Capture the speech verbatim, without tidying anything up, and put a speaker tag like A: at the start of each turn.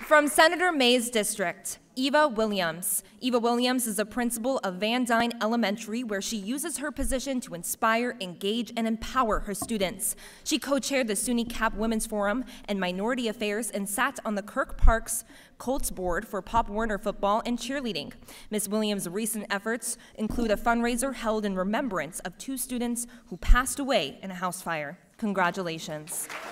A: From Senator May's district, Eva Williams. Eva Williams is a principal of Van Dyne Elementary, where she uses her position to inspire, engage, and empower her students. She co-chaired the SUNY Cap Women's Forum and Minority Affairs and sat on the Kirk Parks Colts board for Pop Warner football and cheerleading. Miz Williams' recent efforts include a fundraiser held in remembrance of two students who passed away in a house fire. Congratulations.